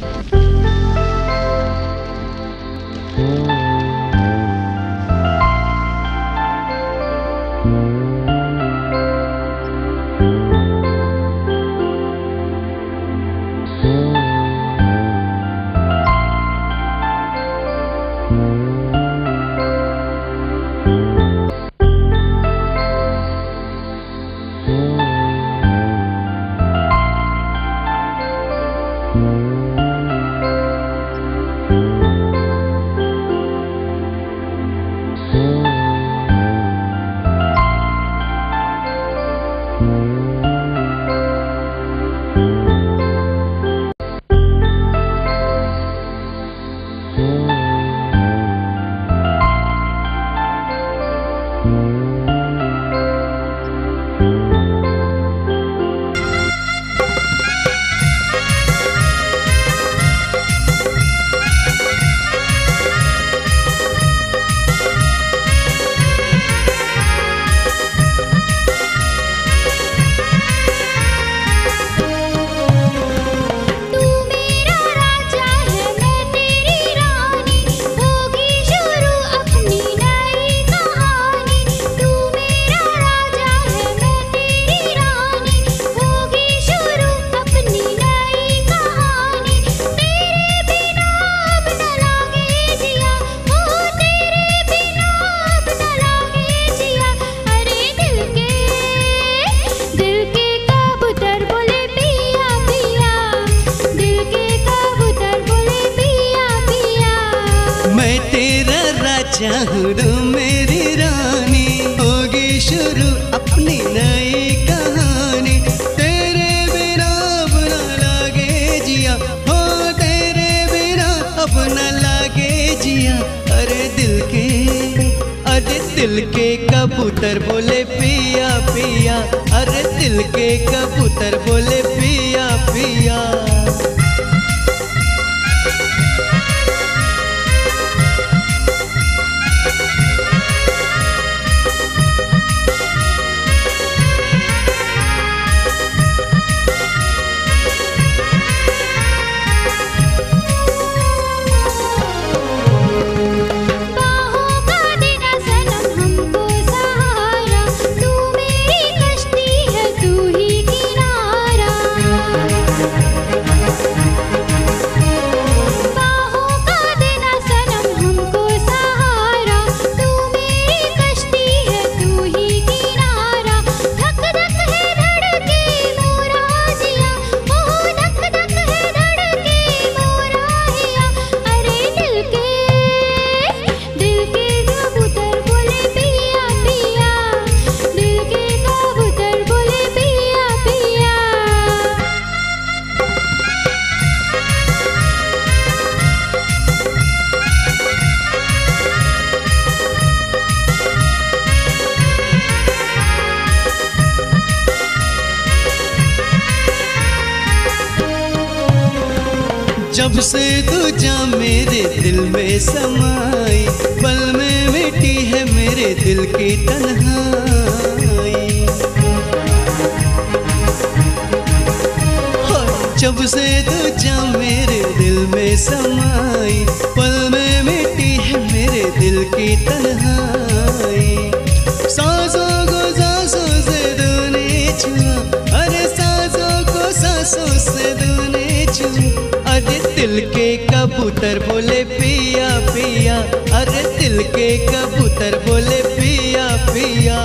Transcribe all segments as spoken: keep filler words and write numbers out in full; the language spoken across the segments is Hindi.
चाहूं मेरी रानी, होगी शुरू अपनी नई कहानी। तेरे बिना अपना लागे जिया, हो तेरे बिना अपना लागे जिया। अरे दिल के अरे दिल के कबूतर बोले पिया पिया, अरे दिल के कबूतर बोले पिया पिया। जब से तू जा मेरे दिल में समाई, पल में मिटी है मेरे दिल की तन्हाई। जब से तू जा मेरे दिल में समाई, पल में मिटी है मेरे दिल की तन्हाई। सांसों को सांसों से तूने छुआ, अरे सांसों को सांसों से तूने छुआ। अरे दिल के कबूतर बोले पिया पिया, अरे दिल के कबूतर बोले पिया पिया।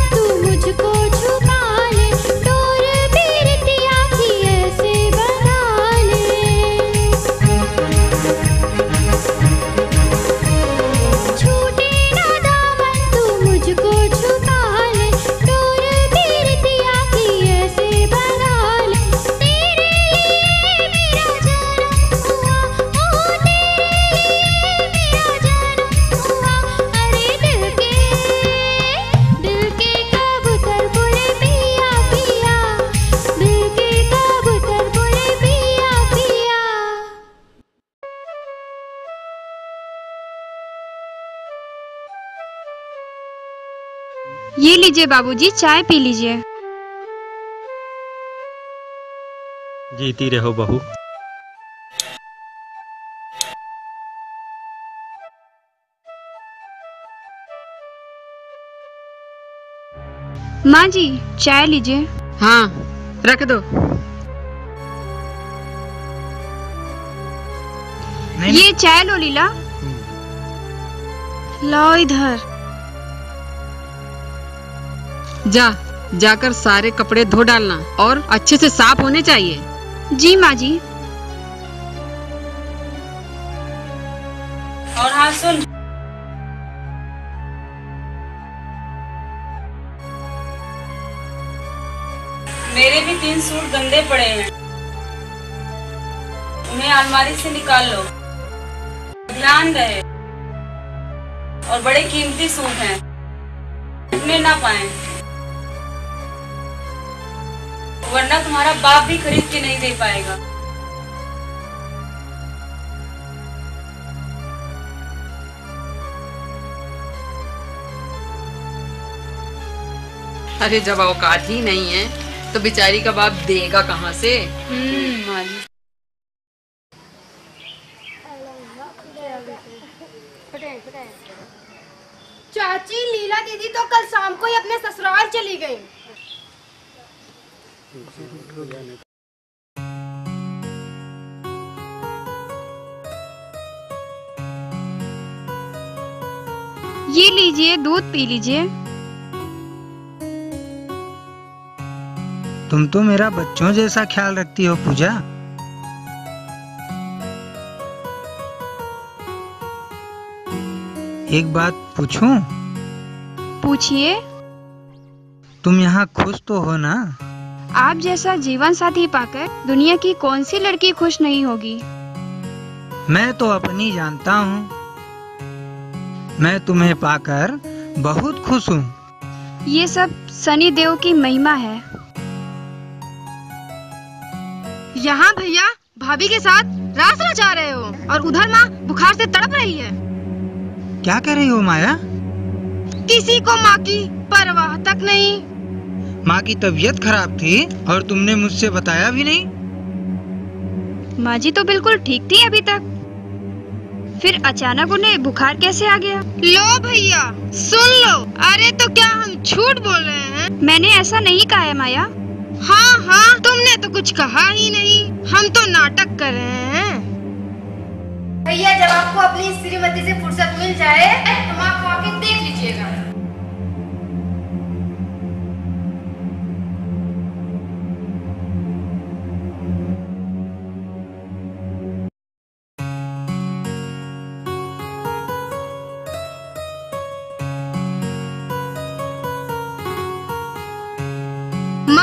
मुझको छुपा ले, डोर पीरतिया की ऐसे बना ये लीजिए बाबूजी, चाय पी लीजिए। जीती रहो बहू। माँ जी, चाय लीजिए। हाँ, रख दो। नहीं, ये चाय लो लीला। लाओ इधर। जा जाकर सारे कपड़े धो डालना और अच्छे से साफ होने चाहिए। जी माँ जी। और हाँ सुन, मेरे भी तीन सूट गंदे पड़े हैं, उन्हें अलमारी से निकाल लो। ध्यान रहे, और बड़े कीमती सूट हैं, टूटने ना पाए, वरना तुम्हारा बाप भी खरीद के नहीं दे पाएगा। अरे जब औकात ही नहीं है तो बेचारी का बाप देगा कहाँ से? हम्म माँ जी। चाची, लीला दीदी तो कल शाम को ही अपने ससुराल चली गई। ये लीजिए, दूध पी लीजिए। तुम तो मेरा बच्चों जैसा ख्याल रखती हो पूजा। एक बात पूछूं? पूछिए। तुम यहाँ खुश तो हो ना? आप जैसा जीवन साथी पाकर दुनिया की कौन सी लड़की खुश नहीं होगी। मैं तो अपनी जानता हूँ। मैं तुम्हें पाकर बहुत खुश हूँ। ये सब शनि देव की महिमा है। यहाँ भैया भाभी के साथ रास रचा रहे हो और उधर माँ बुखार से तड़प रही है। क्या कर रही हो माया? किसी को माँ की परवाह तक नहीं। माँ की तबीयत खराब थी और तुमने मुझसे बताया भी नहीं। माँ जी तो बिल्कुल ठीक थी अभी तक, फिर अचानक उन्हें बुखार कैसे आ गया? लो भैया सुन लो। अरे तो क्या हम झूठ बोल रहे हैं? मैंने ऐसा नहीं कहा है माया। हाँ हाँ, तुमने तो कुछ कहा ही नहीं, हम तो नाटक कर रहे हैं। भैया जब आपको अपनी श्रीमती से फुर्सत मिल जाए तो आप आके देख लीजिएगा। माँ,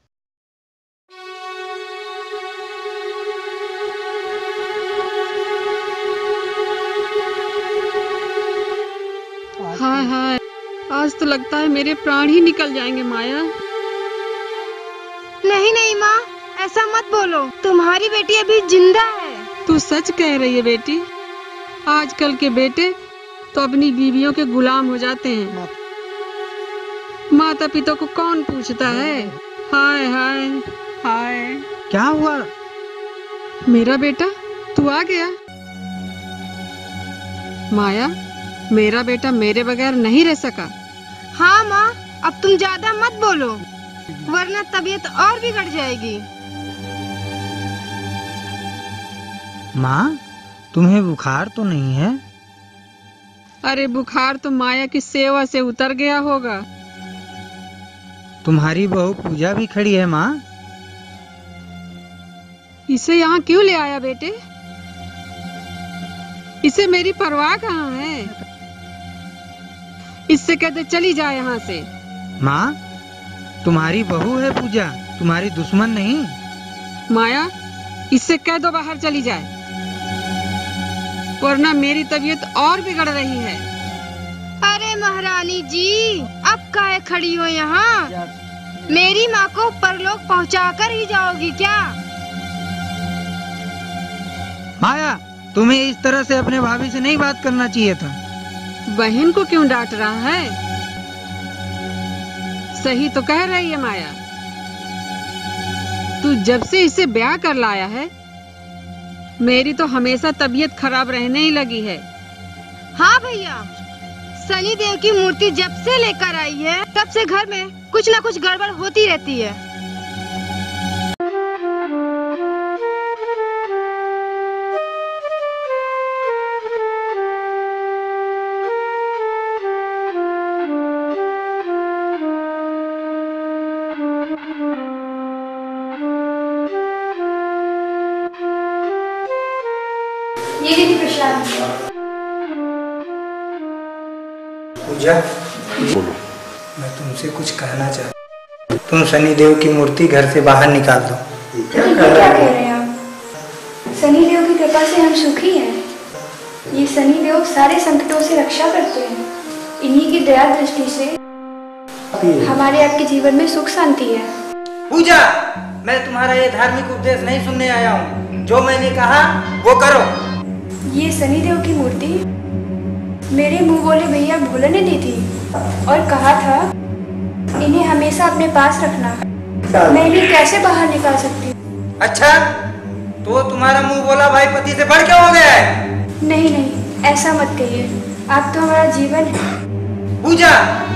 हाय हाय, आज तो लगता है मेरे प्राण ही निकल जाएंगे माया। नहीं नहीं माँ, ऐसा मत बोलो, तुम्हारी बेटी अभी जिंदा है। तू सच कह रही है बेटी। आजकल के बेटे तो अपनी बीवियों के गुलाम हो जाते हैं। माता पिता को कौन पूछता है। हाय हाय हाय। क्या हुआ? मेरा बेटा तू आ गया। माया, मेरा बेटा मेरे बगैर नहीं रह सका। हाँ माँ, अब तुम ज्यादा मत बोलो, वरना तबीयत और बिगड़ जाएगी। माँ, तुम्हें बुखार तो नहीं है? अरे बुखार तो माया की सेवा से उतर गया होगा। तुम्हारी बहू पूजा भी खड़ी है माँ। इसे यहाँ क्यों ले आया बेटे? इसे मेरी परवाह कहाँ है? इससे कहते चली जाए यहाँ से। माँ, तुम्हारी बहू है पूजा, तुम्हारी दुश्मन नहीं। माया, इससे कह दो बाहर चली जाए, वरना मेरी तबीयत और बिगड़ रही है। अरे महारानी जी, अब काहे खड़ी हो यहाँ? मेरी माँ को परलोक पहुँचाकर ही जाओगी क्या? माया, तुम्हें इस तरह से अपने भाभी से नहीं बात करना चाहिए था। बहन को क्यों डांट रहा है? सही तो कह रही है माया। तू जब से इसे ब्याह कर लाया है, मेरी तो हमेशा तबीयत खराब रहने ही लगी है। हाँ भैया, शनि देव की मूर्ति जब से लेकर आई है, तब से घर में कुछ ना कुछ गड़बड़ होती रहती है। ये लीजिए प्रसाद। पूजा, मैं तुमसे कुछ कहना चाहता हूँ। तुम शनि देव की मूर्ति घर से बाहर निकाल दो। क्या कह रहे हैं आप? शनि देव की कृपा से हम सुखी हैं। ये शनि देव सारे संकटों से रक्षा करते हैं। इन्हीं की दया दृष्टि से हमारे आपके जीवन में सुख शांति है। पूजा, मैं तुम्हारा ये धार्मिक उपदेश नहीं सुनने आया हूँ। जो मैंने कहा वो करो। ये शनि देव की मूर्ति मेरे मुंह बोले भैया भोला ने दी थी और कहा था इन्हें हमेशा अपने पास रखना। मैं इन्हें कैसे बाहर निकाल सकती हूँ? अच्छा, तो तुम्हारा मुंह बोला भाई पति से बढ़ के हो गया है? नहीं नहीं, ऐसा मत कहिए। आप तो हमारा जीवन है। पूजा,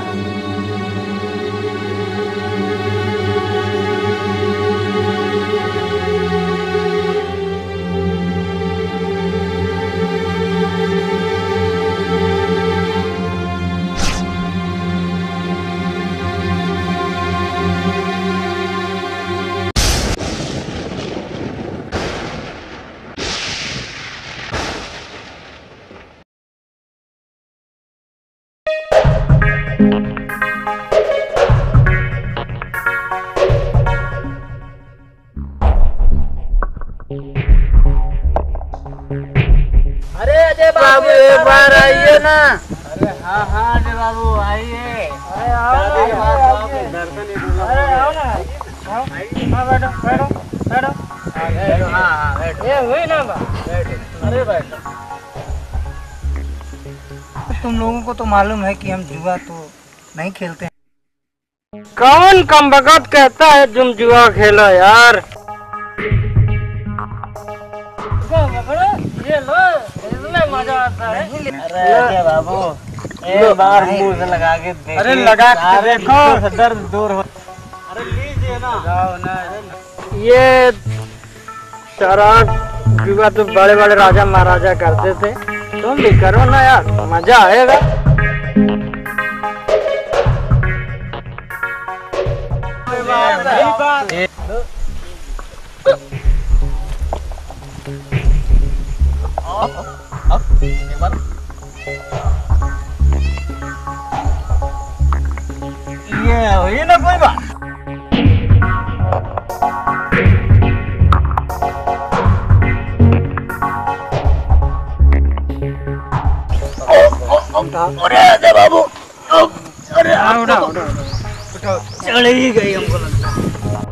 बाबू एक बार आइए ना। अरे हाँ हाँ अजय बाबू आइए। अरे आओ दर्शन। अरे आओ ना, हाँ बैठो बैठो बैठो। हाँ हाँ बैठो। ये हुई ना बैठो। अरे बैठो। तुम लोगों को तो मालूम है कि हम जुआ तो नहीं खेलते हैं। कौन कमबख्त कहता है तुम जुआ खेलो यार? ये लो, इसमें मजा आता है। अरे बाबू, एक बार मुंह से लगा के देखिए। अरे लगा के देखो, दर्द दूर हो। अरे लीजिए ना। ना। ये शराब जुआ तो बड़े बड़े राजा महाराजा करते थे, तुम भी करो ना यार, मजा आएगा। ये हुई ना कोई बात। अरे अजय बाबू, अरे उठो उठो, चढ़ ही गई हमको लगता है।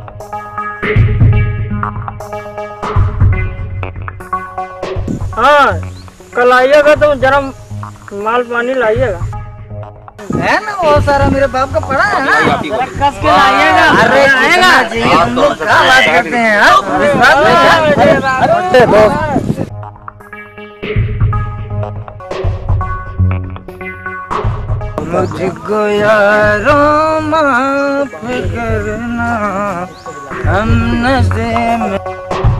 हाँ, कल आइएगा तो जरा माल पानी लाइएगा। है ना, बहुत सारा मेरे बाप का पड़ा है ना, कस के लाइएगा। अरे आएगा, हम लोग क्या बात करते हैं यार, इस बात में मुझको यारों माफ करना, हम नशे में